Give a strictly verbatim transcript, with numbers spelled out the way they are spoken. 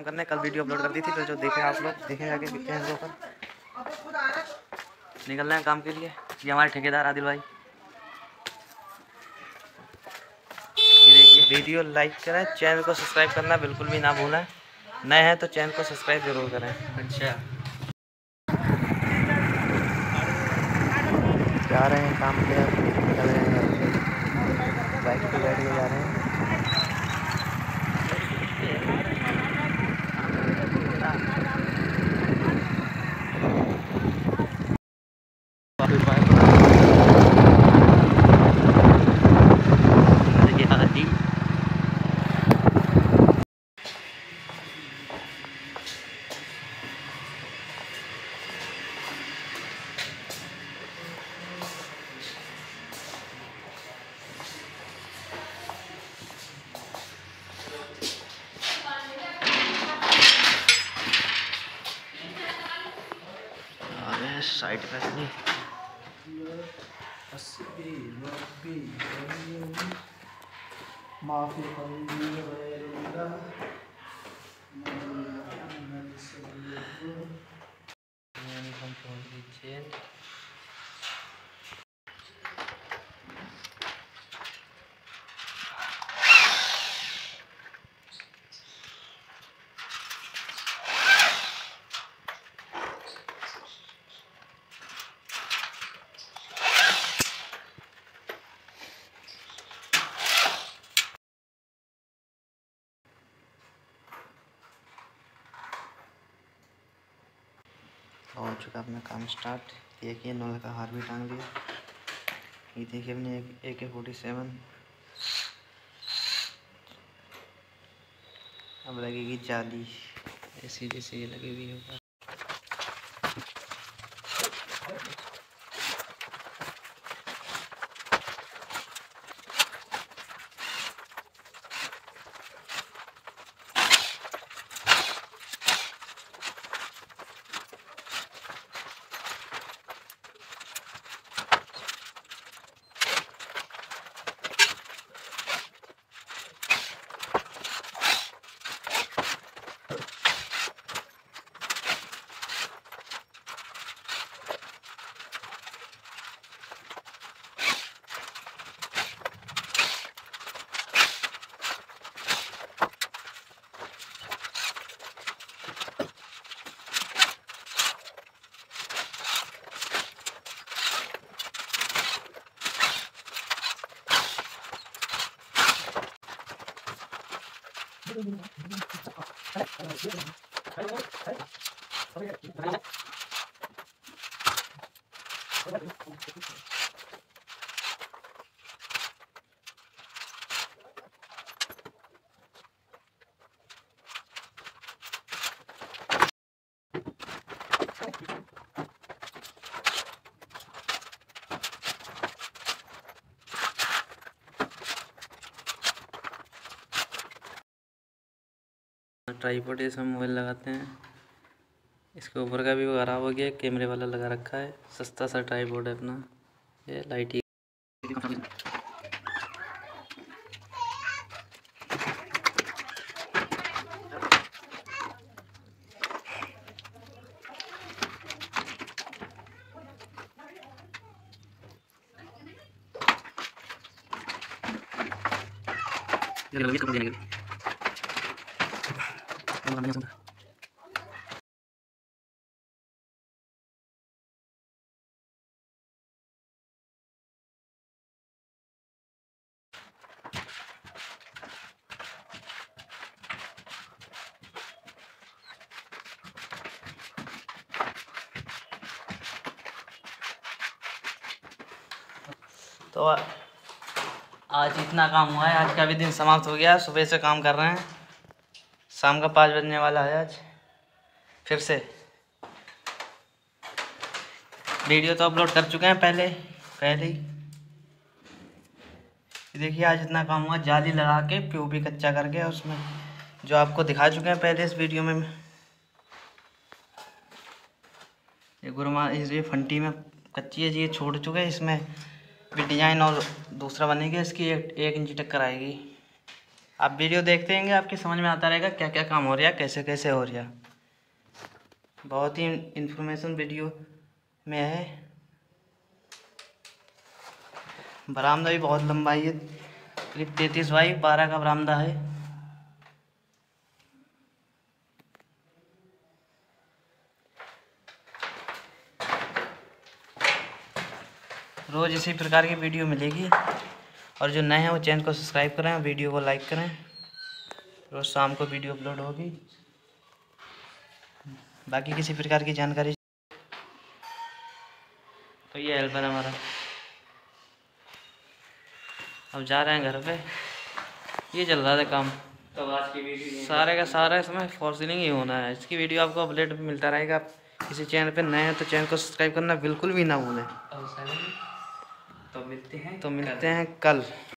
काम करने। कल वीडियो अपलोड कर दी थी, तो जो देखें आप लोग देखें जाके चैनल पर। निकल रहे हैं काम के लिए। ये हमारे ठेकेदार आदिल भाई। ये देखिए, वीडियो लाइक करें, चैनल को सब्सक्राइब करना बिल्कुल भी ना भूलें। नए हैं तो चैनल को सब्सक्राइब जरूर करें। अच्छा, जा रहे हैं काम पे, निकल रहे हैं घर से, बाइक पे बैठ के जा रहे हैं। साइड पे नहीं माफी हो चुका अपना काम स्टार्ट। देखिए नौल का हार भी टांग दिया। ये देखिए अपने ए के फोर्टी सेवन। अब लगेगी जाली, ऐसी जैसे ये लगी हुई होगा। ट्राइपॉड इसमें मोबाइल लगाते हैं। इसके ऊपर का भी वो खराब हो गया, कैमरे वाला लगा रखा है। सस्ता सा ट्राइपॉड है अपना। ये लाइट ही तो आज इतना काम हुआ है। आज का भी दिन समाप्त हो गया। सुबह से काम कर रहे हैं, शाम का पाँच बजने वाला है। आज फिर से वीडियो तो अपलोड कर चुके हैं पहले पहले ही। देखिए आज इतना काम हुआ, जाली लगा के पीओपी कच्चा करके, उसमें जो आपको दिखा चुके हैं पहले इस वीडियो में। ये गुरमा ये फंटी में कच्ची है जी, ये छोड़ चुके हैं। इसमें भी डिजाइन और दूसरा बनेगा, इसकी एक, एक इंच टक्कर आएगी। आप वीडियो देखते रहेंगे, आपकी समझ में आता रहेगा क्या क्या काम हो रहा है, कैसे कैसे हो रहा है। बहुत ही इंफॉर्मेशन वीडियो में है। बरामदा भी बहुत लंबा है, करीब तैंतीस बाई बारह का बरामदा है। रोज़ इसी प्रकार की वीडियो मिलेगी। और जो नए हैं वो चैनल को सब्सक्राइब करें, वीडियो को लाइक करें। रोज़ शाम को वीडियो अपलोड होगी। बाकी किसी प्रकार की जानकारी तो ये हेल्पर हमारा। अब जा रहे हैं घर पे। ये चल रहा था काम। तो आज की वीडियो सारे का सारा इसमें फॉर सीलिंग ही होना है। इसकी वीडियो आपको अपडेट मिलता रहेगा। आप किसी चैनल पे नए हैं तो चैनल को सब्सक्राइब करना बिल्कुल भी ना भूलें। तो मिलते हैं तो मिलते हैं कल।